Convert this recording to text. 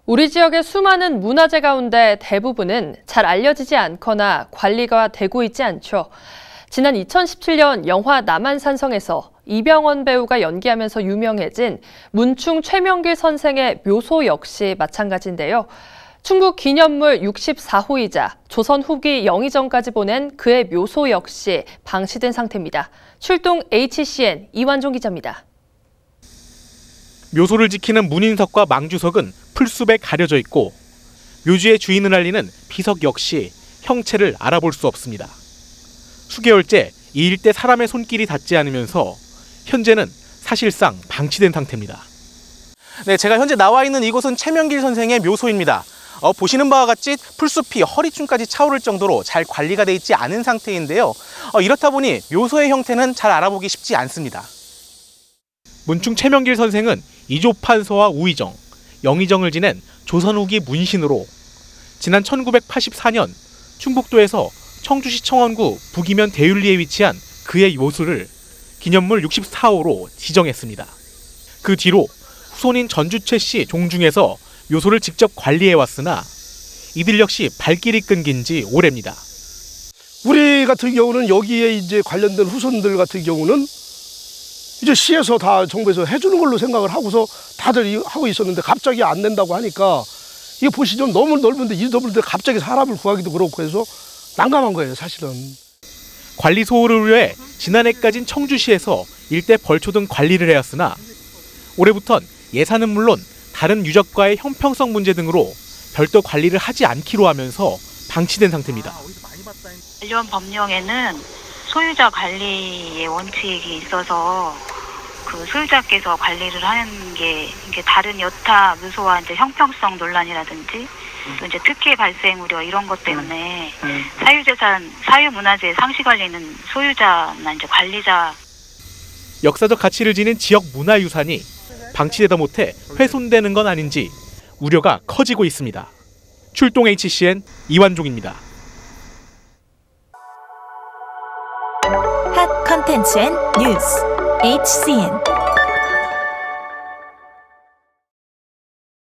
우리 지역의 수많은 문화재 가운데 대부분은 잘 알려지지 않거나 관리가 되고 있지 않죠. 지난 2017년 영화 남한산성에서 이병헌 배우가 연기하면서 유명해진 문충 최명길 선생의 묘소 역시 마찬가지인데요. 충북 기념물 64호이자 조선 후기 영의정까지 보낸 그의 묘소 역시 방치된 상태입니다. 출동 HCN 이완종 기자입니다. 묘소를 지키는 문인석과 망주석은 풀숲에 가려져 있고 묘지의 주인을 알리는 비석 역시 형체를 알아볼 수 없습니다. 수개월째 이 일대 사람의 손길이 닿지 않으면서 현재는 사실상 방치된 상태입니다. 네, 제가 현재 나와 있는 이곳은 최명길 선생의 묘소입니다. 보시는 바와 같이 풀숲이 허리춤까지 차오를 정도로 잘 관리가 돼 있지 않은 상태인데요. 이렇다 보니 묘소의 형태는 잘 알아보기 쉽지 않습니다. 문충 최명길 선생은 이조판서와 우의정, 영의정을 지낸 조선 후기 문신으로 지난 1984년 충북도에서 청주시 청원구 북이면 대윤리에 위치한 그의 묘소를 기념물 64호로 지정했습니다. 그 뒤로 후손인 전주최 씨 종중에서 묘소를 직접 관리해왔으나 이들 역시 발길이 끊긴 지 오래입니다. 우리 같은 경우는 여기에 이제 관련된 후손들 같은 경우는 이제 시에서 다 정부에서 해주는 걸로 생각을 하고서 다들 하고 있었는데 갑자기 안 된다고 하니까 이거 보시죠. 너무 넓은데 이 넓은데 갑자기 사람을 구하기도 그렇고 해서 난감한 거예요, 사실은. 관리 소홀을 위해 지난해까진 청주시에서 일대 벌초 등 관리를 해왔으나 올해부턴 예산은 물론 다른 유적과의 형평성 문제 등으로 별도 관리를 하지 않기로 하면서 방치된 상태입니다. 관련 법령에는 소유자 관리의 원칙이 있어서 그 소유자께서 관리를 하는 게 이게 다른 여타 묘소와 이제 형평성 논란이라든지 또 이제 특혜 발생 우려 이런 것 때문에 사유재산, 사유문화재 상시 관리는 소유자나 이제 관리자. 역사적 가치를 지닌 지역 문화유산이 방치되다 못해 훼손되는 건 아닌지 우려가 커지고 있습니다. 출동 HCN 이완종입니다. 핫 컨텐츠 앤 뉴스 HCN